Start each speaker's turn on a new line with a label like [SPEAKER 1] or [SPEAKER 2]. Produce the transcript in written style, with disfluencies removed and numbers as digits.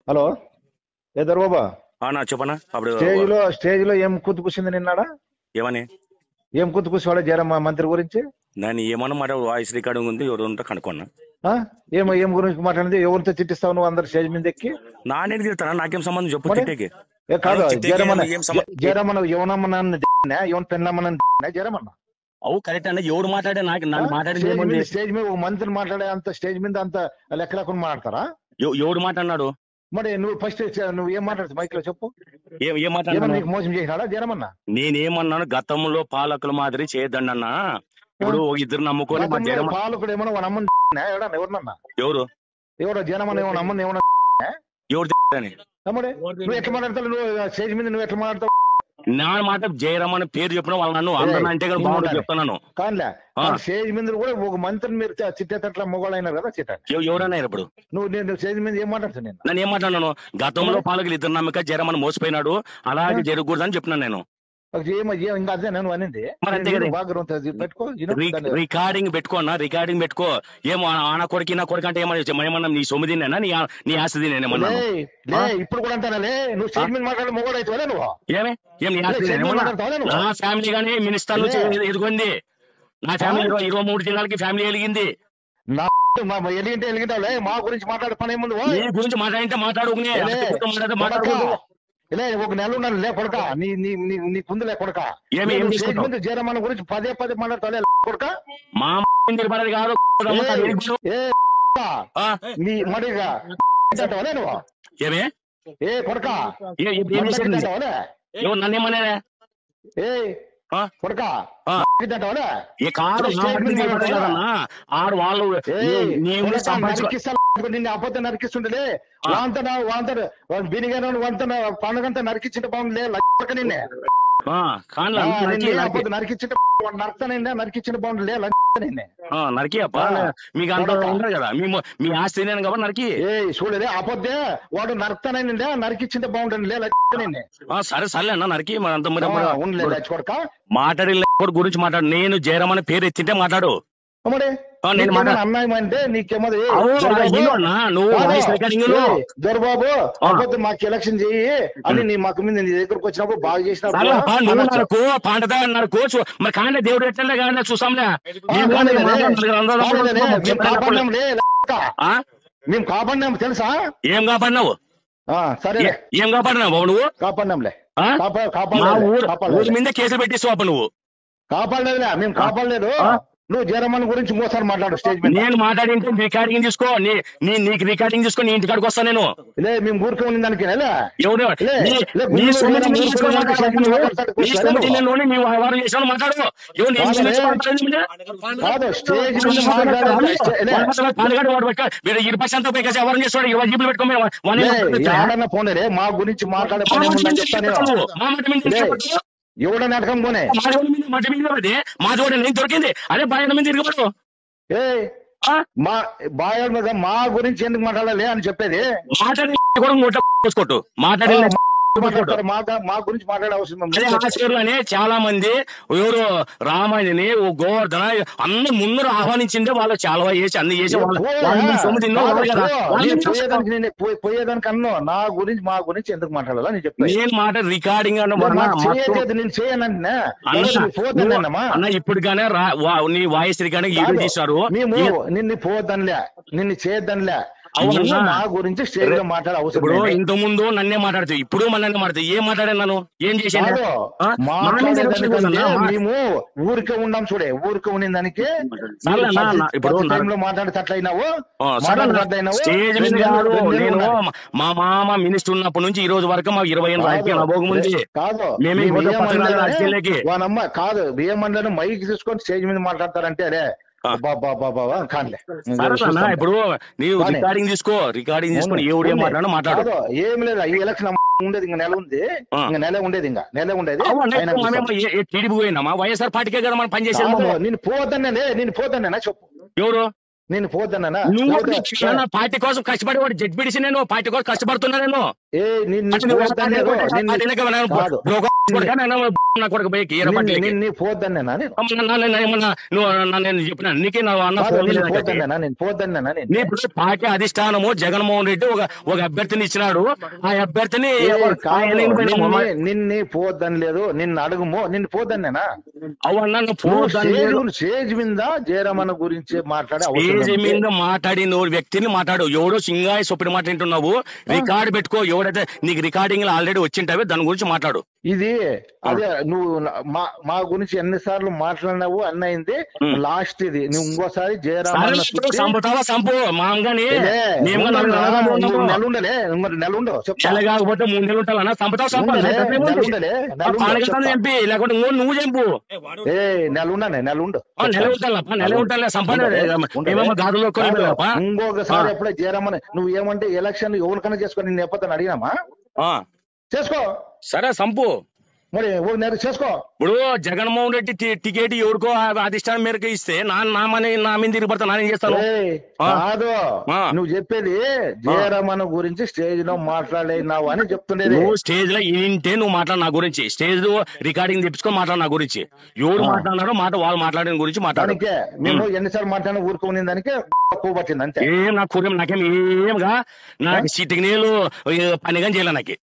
[SPEAKER 1] Hello ఏ దొరబాబా
[SPEAKER 2] నా చెప్పనా అప్పుడు
[SPEAKER 1] స్టేజ్ లో ఏం కూతు కూసింది నిన్నాడా?
[SPEAKER 2] ఏమని
[SPEAKER 1] ఏం కూతు కూసేవాడు జయరామ మంత్రి గురించి?
[SPEAKER 2] దాన్ని ఏమన్నా మాట వాయిస్ రికార్డింగ్ ఉంది, ఎవరు ఉంటే కనుక్కున్నా.
[SPEAKER 1] ఏం గురించి మాట్లాడింది? ఎవరితో చిట్టిస్తావు నువ్వు అందరు స్టేజ్ మీద ఎక్కి?
[SPEAKER 2] నానేది తిడతానా? నాకేం సంబంధం చెప్పు. తిట్టేకి
[SPEAKER 1] కాదు జయరమణ ఎవనమ్మన్నా ఎవరి పెళ్ళమ్మన్నా జయరమన్న
[SPEAKER 2] అవు కరెక్ట్ అన్న. ఎవడు మాట్లాడే నాకు మాట్లాడింది
[SPEAKER 1] స్టేజ్ మీద ఒక మంత్రి మాట్లాడే అంత స్టేజ్ మీద అంత లెక్క లేకుండా మాట్లాడతారా?
[SPEAKER 2] ఎవడు మాట్లాడినాడు?
[SPEAKER 1] మరి నువ్వు ఫస్ట్ నువ్వు ఏం మాట్లాడుతావు మైక్ లో చెప్పు.
[SPEAKER 2] ఏం మాట్లాడినా?
[SPEAKER 1] నీకు మోసం చేసినాడా జయరమన్న?
[SPEAKER 2] నేనేమన్నాను? గతంలో పాలకుల మాదిరి చేయొద్దండి అన్న. ఇప్పుడు ఇద్దరు నమ్ముకొని
[SPEAKER 1] పాలకుడు ఏమన్నా వాడు అమ్మని ఎవరన్నా ఎవడో జనమని ఏమన్నా అమ్మని ఏమన్నా
[SPEAKER 2] ఎవరు
[SPEAKER 1] తమ్ముడే నువ్వు ఎట్లా మాట్లాడతావు? నువ్వు స్టేజ్ మీద నువ్వు ఎట్లా మాట్లాడతావు?
[SPEAKER 2] నా మాట జయరామన్ పేరు చెప్పిన వాళ్ళు నన్ను అందరూ అంటే బాగుంటుంది చెప్తున్నాను.
[SPEAKER 1] కానిలే స్టేజ్ మీద కూడా ఒక మంత్రిని మీరు చిట్టేటట్ల మొగోళ్ళు అయినారు కదా చిట్ట.
[SPEAKER 2] ఎవరైనా ఇప్పుడు
[SPEAKER 1] నేను స్టేజ్ మీద ఏం మాట్లాడుతాను?
[SPEAKER 2] నేను ఏం మాట్లాడినాను? గతంలో పాలకులు ఇద్దరు నమ్మక జయరామన్ మోసపోయినాడు, అలాగే జరగకూడదని చెప్పినాను నేను.
[SPEAKER 1] ఇంకా అదే నేను అనింది.
[SPEAKER 2] రికార్డింగ్ పెట్టుకోన్నా, రికార్డింగ్ పెట్టుకో. ఏమో ఆన కొడుకు నా కొడుకు అంటే ఏమన్నా నీ సొమ్మిది నేనా నీ ఆస్తి నేనేమన్నా?
[SPEAKER 1] ఇప్పుడు కూడా అంటానే నువ్వు స్టేజ్ మీద మాట్లాడే మొగోడు అవుతావా నువ్వు?
[SPEAKER 2] నా ఫ్యామిలీ గానీ మినిస్టర్ ఎదుగుంది. నా ఫ్యామిలీ 23 జిల్లాలకి ఫ్యామిలీ వెలిగింది.
[SPEAKER 1] ఎలిగింటే మా గురించి మాట్లాడే పని ఏముంది?
[SPEAKER 2] నీ గురించి మాట్లాడింటే మాట్లాడుకునే
[SPEAKER 1] ఒక నెల ఉన్నాను లే కొడక. నీ కుందు లే కొడక. జయరామన్ గురించి పదే మాట్లాడతా కొడక.
[SPEAKER 2] మా కాదు
[SPEAKER 1] నీ మడిగా నువ్వు
[SPEAKER 2] ఏమే
[SPEAKER 1] ఏ కొడక
[SPEAKER 2] నన్నేమన్నా
[SPEAKER 1] కొడక
[SPEAKER 2] ఆడు వాళ్ళు
[SPEAKER 1] నిన్ను అబద్ధం నరికిస్తుండే వాంతాడు బినిగా వంత పండుగంతా నరికించింటే బాగుంది నిన్నే నరికించింటే నరికించిన బాగుంది
[SPEAKER 2] నరికి అప్ప మీకు అంత ఉండదు కదా. మీ ఆస్తి నేను కాబట్టి నరికి
[SPEAKER 1] చూడలే అబద్దే వాడు నరకతానండి నరికించింటే బాగుంటుంది నిన్నే.
[SPEAKER 2] సరే సర్లే అన్న నరికి మరి అంత
[SPEAKER 1] ఉండలేదు కొడక.
[SPEAKER 2] మాట్లాడి గురించి మాట్లాడు. నేను జయరామన్ పేరు ఎత్తింటే మాట్లాడు.
[SPEAKER 1] అన్యాయం అంటే నీకేమో దొరబాబు అబద్ధం మాకు ఎలక్షన్ చెయ్యి అని నీ మాకు మీద నీ దగ్గరకు వచ్చినప్పుడు బాగా
[SPEAKER 2] చేసినప్పుడు పాండదా అన్నారు కోచ్. మరి కానీ దేవుడు ఎట్లా చూసాంలే.
[SPEAKER 1] మేము కాపాడినాము తెలుసా?
[SPEAKER 2] ఏం కాపాడినావు?
[SPEAKER 1] సరే
[SPEAKER 2] ఏం కాపాడినావు నువ్వు?
[SPEAKER 1] కాపాడినాంలే.
[SPEAKER 2] ఊరి మీద కేసులు పెట్టిస్తావు నువ్వు.
[SPEAKER 1] కాపాడలేదులే మేము కాపాడలేదు. నువ్వు జయరామన్ గురించి మోసారి మాట్లాడు స్టేజ్ మీద.
[SPEAKER 2] నేను మాట్లాడింటే రికార్డింగ్ తీసుకో. నీకు రికార్డింగ్ తీసుకో. నీ ఇంటికాడికి వస్తాను నేను.
[SPEAKER 1] మేము ఊరికే ఉంది దానికి
[SPEAKER 2] మాట్లాడు.
[SPEAKER 1] స్టేజ్
[SPEAKER 2] ఎవరు చేస్తాడు? 20 జీబులు పెట్టుకోమని
[SPEAKER 1] పోనే మా గురించి మాట్లాడే ఎవడ నాటకం పోనే
[SPEAKER 2] మా చోట నేను దొరికింది. అదే బాయ్ మీద తిరగబడు.
[SPEAKER 1] మా బాయ్ మీద మా గురించి ఎందుకు మాట్లాడాలి అని చెప్పేది.
[SPEAKER 2] మాట్లాడి
[SPEAKER 1] మా గురించి మాట్లాడే అవసరం.
[SPEAKER 2] చాలా మంది ఎవరు రామాయణని గోవర్ధన అన్ని ముందు ఆహ్వానించిందే వాళ్ళు చాలా చేసి అన్ని చేసి
[SPEAKER 1] పోయేదానికి అన్నో నా గురించి మా గురించి ఎందుకు మాట్లాడాలా నేను చెప్పాను.
[SPEAKER 2] నేను మాట రికార్డింగ్
[SPEAKER 1] నేను చేయనంటే
[SPEAKER 2] అన్న ఇప్పటిగానే నీ వాయిస్ రికార్డింగ్ ఈరోజు తీశారు.
[SPEAKER 1] నిన్ను పోవద్దనిలే నిన్ను చేయొద్దనిలే. మా గురించి స్టేజ్ లో మాట్లాడే అవసరం.
[SPEAKER 2] ఇప్పుడు ఇంత ముందు నన్నే మాట్లాడుతావు, ఇప్పుడు నన్నే మాట్లాడుతావు. ఏం మాట్లాడాను? ఏం చేశాను?
[SPEAKER 1] మేము ఊరికే ఉండాం చూడే. ఊరికే ఉండే దానికి ఇప్పుడు మాట్లాడేటట్లయినావు.
[SPEAKER 2] స్టేజ్ మీద నేను మా మామ మినిస్టర్ ఉన్నప్పటి నుంచి ఈ రోజు వరకు మాకు 20 ఏళ్ళ రాజకీయ అనుభవం ఉంది.
[SPEAKER 1] కాదు వానమ్మ కాదు బియ్యమండలను మైక్ తీసుకొని స్టేజ్ మీద మాట్లాడతారంటే అరే
[SPEAKER 2] ఇప్పుడు నీవు రికార్డింగ్ తీసుకో. రికార్డింగ్ తీసుకొని ఎవడు ఏం మాట్లాడో మాట్లాడు.
[SPEAKER 1] ఏం లేదు ఈ ఎలక్షన్ ఉండేది ఇంకా నెల ఉంది. ఇంకా నెల ఉండేది
[SPEAKER 2] టీడీపీ పోయినామా? వైఎస్ఆర్ పార్టీకే కదా మనం పనిచేసేది.
[SPEAKER 1] నేను పోతానే చెప్పు.
[SPEAKER 2] ఎవరు
[SPEAKER 1] నేను పోద్దన్నా
[SPEAKER 2] నువ్వు పార్టీ కోసం కష్టపడి వాడు జడ్పీడిసి నేను పార్టీ కోసం కష్టపడుతున్నా నేను
[SPEAKER 1] పోద్దన్నా
[SPEAKER 2] నేను చెప్పిన నీకే పార్టీ అధిష్టానము జగన్మోహన్ రెడ్డి ఒక అభ్యర్థిని ఇచ్చినాడు. ఆ అభ్యర్థిని
[SPEAKER 1] నిన్ను పోద్దని లేదు, నిన్ను అడుగుమో నిన్ను పోద్దన్నా
[SPEAKER 2] అవన్నా
[SPEAKER 1] స్టేజ్ మీద జయరామన్న గురించి
[SPEAKER 2] స్టేజ్ మీద మాట్లాడిన వ్యక్తిని మాట్లాడు. ఎవడో సింగాయి సొప్పిన మాట వింటున్నావు, రికార్డు పెట్టుకో. ఎవడైతే నీకు రికార్డింగ్ ఆల్రెడీ వచ్చింటావే దాని గురించి మాట్లాడు.
[SPEAKER 1] ఇది అదే నువ్వు మా గురించి ఎన్నిసార్లు మాట్లాడినావు అన్నయింది లాస్ట్. ఇది నువ్వు ఇంకోసారి జయరామన్న
[SPEAKER 2] సంపుతావా సంపు మాంగాని
[SPEAKER 1] నెల ఉండలే నెల ఉండవు
[SPEAKER 2] కాకపోతే 3 నెలలు ఉంటావా సంపుతావు ఎంపీ లేకుంటే నువ్వు చంపు
[SPEAKER 1] నెల ఉండనే నెల ఉండు
[SPEAKER 2] నెల ఉంటా సంపాదన గాదులో
[SPEAKER 1] ఇంకొకసారి ఎప్పుడే జయరామన్న నువ్వు ఏమంటే ఎలక్షన్ ఎవరికైనా చేసుకో, నేను ఎప్పటిని అడిగినామా? చేసుకో
[SPEAKER 2] సరే సంపు
[SPEAKER 1] మరి చేసుకో.
[SPEAKER 2] ఇప్పుడు జగన్మోహన్ రెడ్డి టికెట్ ఎవరికో అధిష్టానం మేరకు ఇస్తే నా మీద తిరిగిపడతా నానేం చేస్తాను?
[SPEAKER 1] కాదు నువ్వు చెప్పేది జయరామన్న గురించి స్టేజ్ లో మాట్లాడినావు అని చెప్తుండేది.
[SPEAKER 2] నువ్వు స్టేజ్ లో ఇంటే నువ్వు మాట్లాడు నా గురించి, స్టేజ్ లో రికార్డింగ్ తెప్పించుకొని మాట్లాడు నా గురించి. ఎవరు మాట్లాడినారో వాళ్ళు మాట్లాడిన గురించి మాట్లాడానికే
[SPEAKER 1] మేము ఎన్నిసార్లు మాట్లాడినా ఊరుకునే దానికే పట్టింది అంతే.
[SPEAKER 2] ఏం నాకు నాకేం ఏంగా నాకు సిటీకి నీళ్ళు పనిగా చేయాలి నాకు.